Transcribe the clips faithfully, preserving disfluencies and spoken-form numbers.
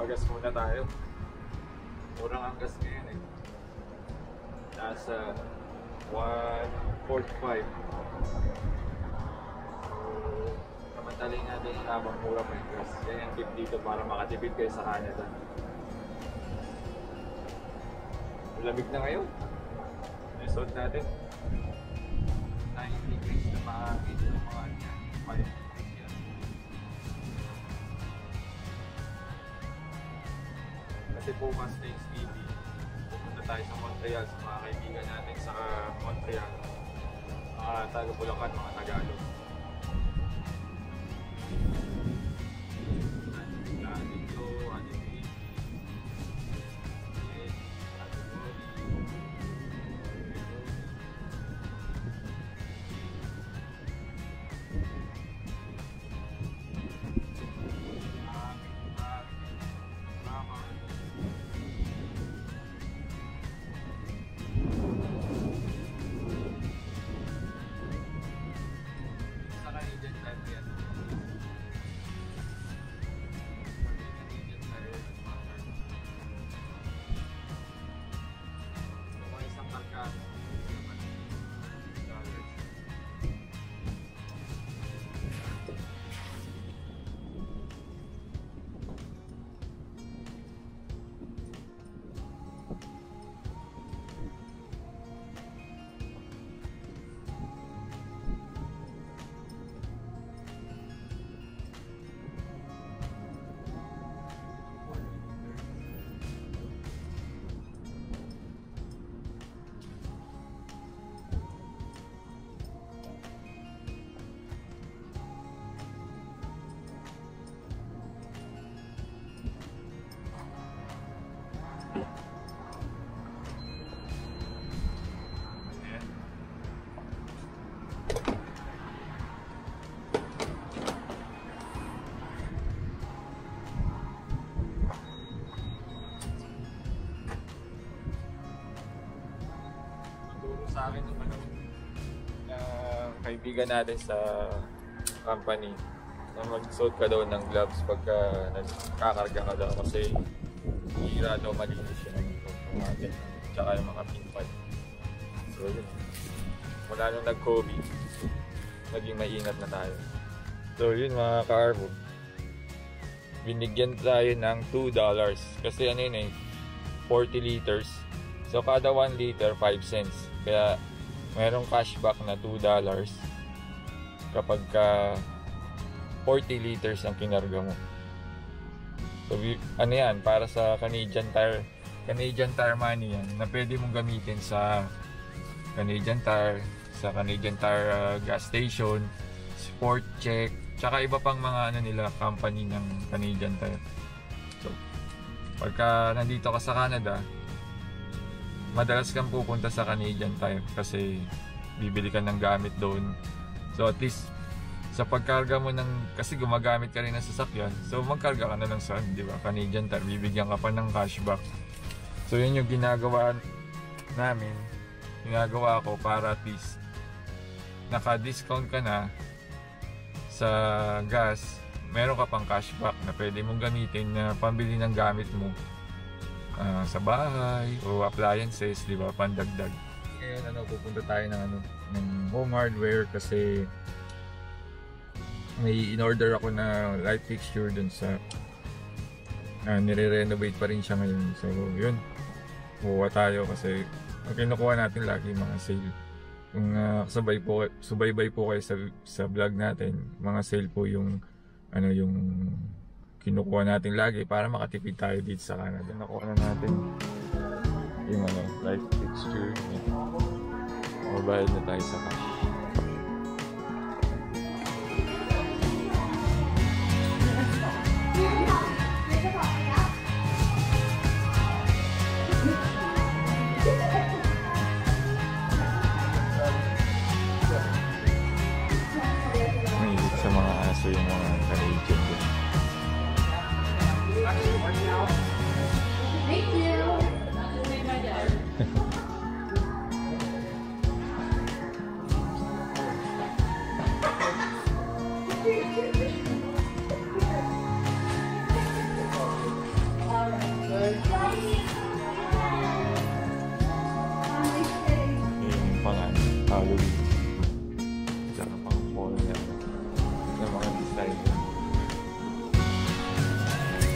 Magas muna tayo. Murang ang gas ngayon eh. Nasa one forty-five. Samantalin natin yung habang mura pa yung gas. Yan yung tip dito para makatipid kayo sa Canada. Lamig na ngayon. Resort natin. nine degrees na makakita ng mga yan. five degrees yan. Kasi bukas Thanksgiving, pupunta tayo sa Montreal sa mga kaibigan natin sa Montreal. Mga taga-Bulacan, mga Tagalog. Sa akin yung ano, na kaibigan natin sa company na magsuot ka daw ng gloves pagka nagkakarga ka daw kasi hira daw malinis yun ang mga ganyan, tsaka yung mga pinpad. So yun, wala nung nag-COVID, naging maingat na tayo. So yun mga ka-Arvo, binigyan tayo ng two dollars kasi ano yun eh, forty liters. So kada one liter, five cents. Kaya mayroong cashback na two dollars kapag ka forty liters ang kinarga mo. So ano yan, para sa Canadian Tire, Canadian Tire money yan na pwede mong gamitin sa Canadian Tire, sa Canadian Tire uh, gas station, Sport Check, tsaka iba pang mga ano nila, company ng Canadian Tire. So pagka nandito ka sa Canada, madalas kang pupunta sa Canadian Tire kasi bibili ka ng gamit doon. So at least sa pagkarga mo ng, kasi gumagamit ka rin ng sasakyan, so magkarga ka na lang sa, di ba, Canadian Tire, bibigyan ka pa ng cashback. So yun yung ginagawa namin, ginagawa ko para at least naka-discount ka na sa gas, meron ka pang cashback na pwede mong gamitin na pambili ng gamit mo. Uh, sa bahay o appliances, di ba, pandagdag. Ngayon ano, pupunta tayo ng ano, ng home hardware kasi may in-order ako na light fixture dun sa uh, nire-renovate pa rin siya ngayon. So yun, kuha tayo kasi ang kinukuha natin lagi mga sale. Kung uh, sabay po, subaybay po kayo sa, sa vlog natin, mga sale po yung ano, yung kinukuha natin lagi para makatipid tayo dito sa Canada. Nakuha na natin yung ano, light fixture. Mabayad na tayo sa cash. Mahilig sa mga aso yung mga Canadian din. Thank you. My dad.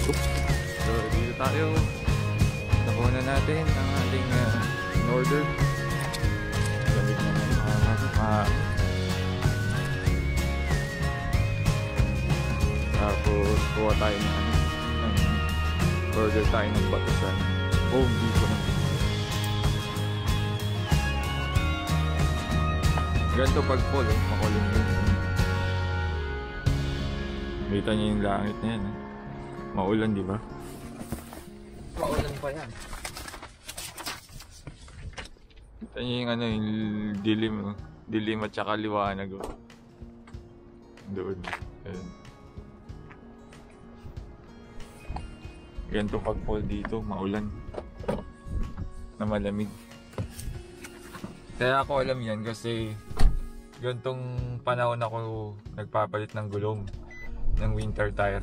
So dito tayo. Nakuha na natin ang ating uh, in-order. Gamit na naman mga uh, tapos kuha tayo ng ano, ng order tayo ng batasan. Home Depot naman. Ganito pag fall, eh, makulim yun. Kita niyo yung langit na yan, eh. Maulan, di ba? Maulan pa yan. Kita niyo yung ano, yung dilim, dilim at saka liwanag, oh. Doon. Ayan. Ganito pag fall dito, maulan. Na malamig. Kaya ako alam yan kasi gantong panahon ako nagpapalit ng gulong ng winter tire.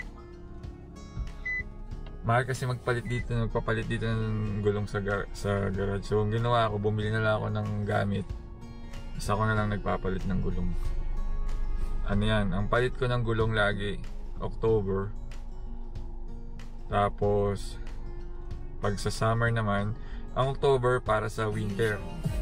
Mahal kasi magpalit dito, nagpapalit dito ng gulong sa, gar sa garage. So ang ginawa ko, bumili na lang ako ng gamit. Isa ko na lang nagpapalit ng gulong. Ano yan, ang palit ko ng gulong lagi October. Tapos pag sa summer naman, ang October para sa winter.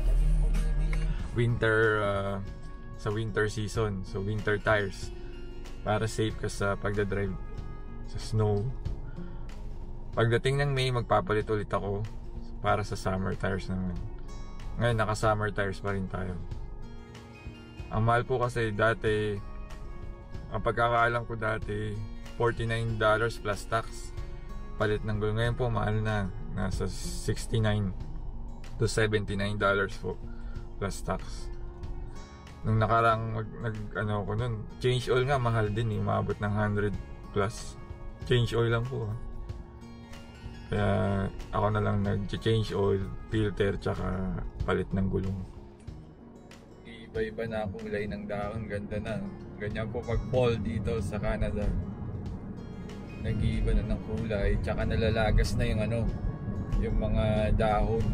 Winter uh, sa winter season, so winter tires para safe ka sa pagdadrive sa snow. Pagdating ng May, magpapalit ulit ako para sa summer tires naman. Ngayon naka summer tires pa rin tayo. Ang mahal po kasi dati, ang pagkakaalam ko dati forty-nine dollars plus tax palit ng gulong. Ngayon po mahal na, nasa sixty-nine to seventy-nine dollars po plus tax. Nung nakarang mag, nag ano ko nun, change oil nga mahal din eh, maabot ng one hundred plus. Change oil lang po. Kaya ako na lang nag-change oil, filter, tsaka palit ng gulong. Iba-iba na ang kulay ng dahon, ganda na. Ganyan po pag fall dito sa Canada. Nag-iiba na ng kulay, tsaka nalalagas na yung ano, yung mga dahon.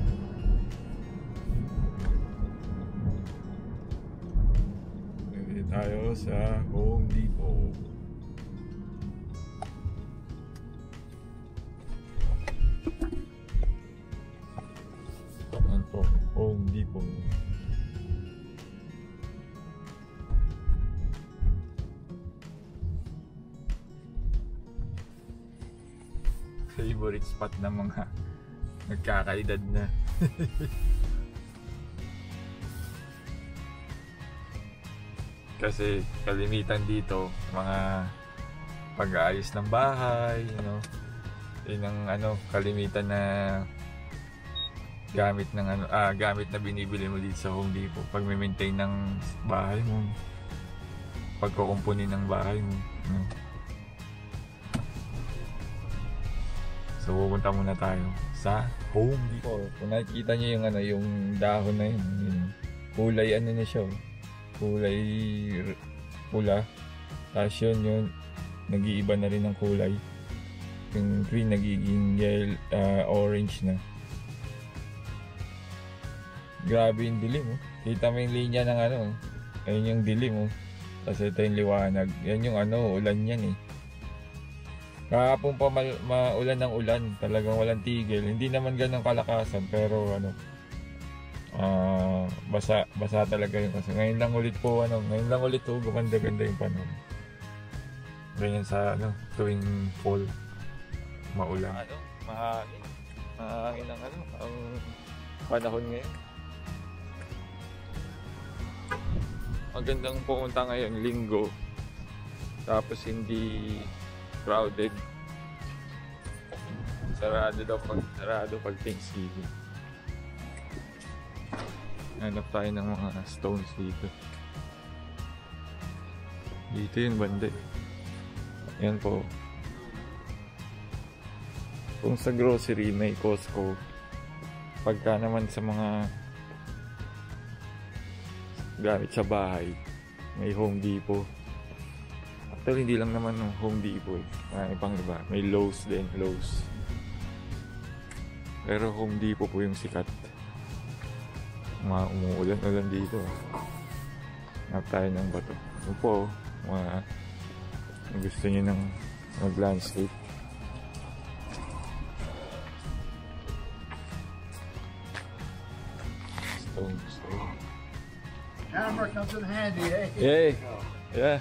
Tayo sa Home Depot. Ano po? Home Depot. Favorite spot ng mga nagkakaedad na. Kasi kalimitan dito mga pag-aayos ng bahay, you know, yun ang ano kalimitan na gamit ng ano ah, gamit na binibili mo dito sa Home Depot pag may-maintain ng bahay mo, pagkukumpunin ng bahay mo, you know. So pupunta muna tayo sa Home Depot. Kung nakikita niyo yung ano yung dahon na yun, yun kulay ano na siya, kulay pula, tapos yun yun nag-iiba na rin ng kulay, yung green nagiging yellow, uh, orange na. Grabe yung dilim, oh. Kita mo yung linya ng ano, ayun yung dilim, oh. Tapos ito yung liwanag, yan yung ano, ulan yan eh. Kahapon pa ma- maulan ng ulan, talagang walang tigil, hindi naman ganang kalakasan pero ano, Uh, basa basa talaga yun kasi ngayon lang ulit po ano ngayon lang ulit po gumanda-ganda yung panahon. Ganyan sa ano tuwing fall maulan, ano mahangin mahangin ang ano ang panahon ngayon. Magandang pumunta ngayon linggo, tapos hindi crowded. Sarado daw pag sarado pag Thanksgiving. Hanap tayo ng mga stones dito. Dito yun banda. Yan po. Kung sa grocery may Costco, pagka naman sa mga gamit sa bahay may Home Depot. Actually hindi lang naman ng Home Depot, may pang iba, may Lowe's din, Lowe's. Pero Home Depot po yung sikat. Mga umuulan-ulan dito. Hanap tayo ng bato. Ito po, mga gusto nyo ng mag-landscape. Stone, stone. Camera comes in handy, eh? Yay! Yeah.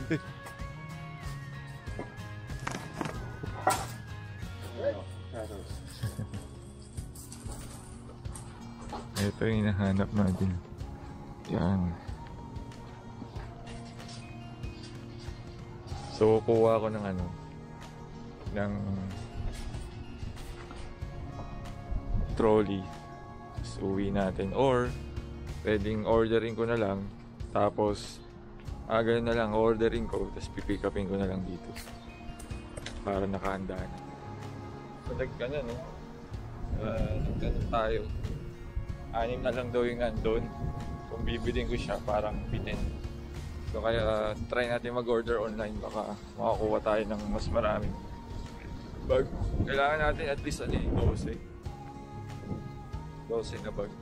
Ito yung hinahanap natin. Yan. So, kuha ko ng ano, ng trolley. Tapos uwi natin. Or, pwedeng ordering ko na lang. Tapos, ah, ganun na lang, ordering ko. Tapos pipick upin ko na lang dito. Para nakahanda na. So, nag-ano, no? Uh, nag-ano tayo. Anim na lang daw yung andun. Kung bibiling ko siya, parang bitin. So kaya uh, try natin mag-order online. Baka makakuha tayo ng mas maraming bag. Kailangan natin at least ano yung twelve. twelve na bag.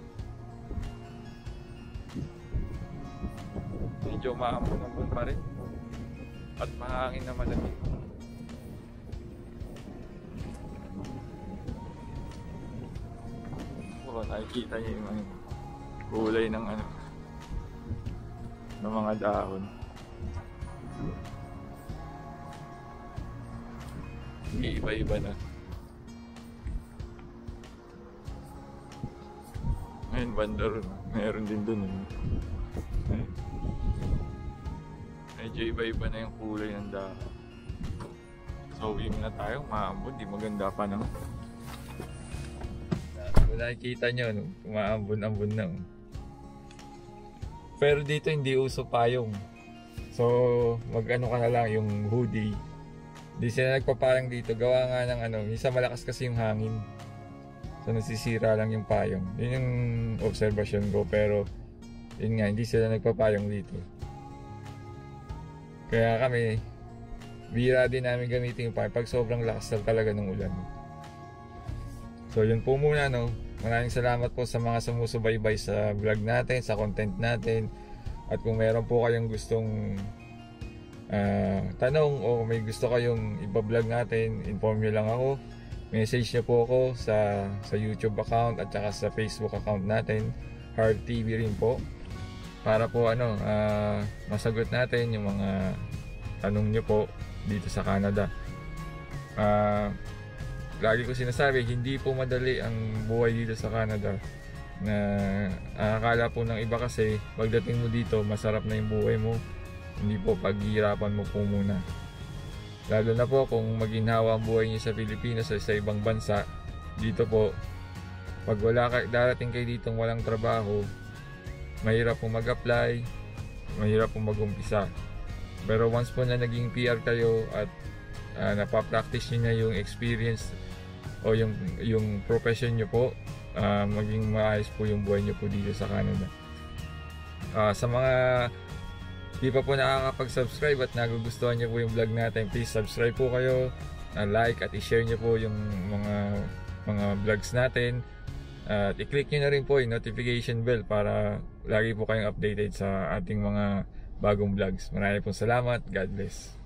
Medyo maambon-ambon pa rin. At mahangin na malamig. Oh, nakikita niyo yung ano, kulay ng ano, ng mga dahon. Iiba-iba na. Ngayon, banda ron. Meron din dun. Eh. Medyo iba-iba na yung kulay ng dahon. So, uwi na tayo. Maambon. Di maganda pa naman. Kung nakikita nyo, no? Umaambon-ambon na. Pero dito hindi uso payong. So, mag-ano ka na lang yung hoodie. Hindi sila nagpapayong dito. Gawa nga ng ano, minsan malakas kasi yung hangin. So, nasisira lang yung payong. Yun yung observation ko. Pero, yun nga, hindi sila nagpapayong dito. Kaya kami, bira din namin gamitin yung payong pag sobrang lakas talaga ng ulan. So, yun po muna, no. Maraming salamat po sa mga sumusubaybay sa vlog natin, sa content natin. At kung meron po kayong gustong uh, tanong o may gusto kayong iba-vlog natin, inform nyo lang ako. Message nyo po ako sa, sa YouTube account at saka sa Facebook account natin, Heart T V rin po. Para po ano, uh, masagot natin yung mga tanong nyo po dito sa Canada. Uh, Lagi ko sinasabi, hindi po madali ang buhay dito sa Canada. Na akala po ng iba kasi, pagdating mo dito, masarap na yung buhay mo. Hindi po, paghihirapan mo po muna. Lalo na po kung maginhawa ang buhay niyo sa Pilipinas o sa ibang bansa. Dito po, pag wala ka, darating kayo ditong walang trabaho, mahirap po mag-apply, mahirap po mag-umpisa. Pero once po na naging P R kayo at uh, napapractice nyo na yung experience o yung yung profession nyo po, uh, maging maayos po yung buhay nyo po dito sa Canada. Uh, sa mga di pa po nakakapag-subscribe at nagugustuhan nyo po yung vlog natin, please subscribe po kayo, uh, like at i-share nyo po yung mga mga vlogs natin, uh, at i-click nyo na rin po yung notification bell para lagi po kayong updated sa ating mga bagong vlogs. Maraming po salamat. God bless.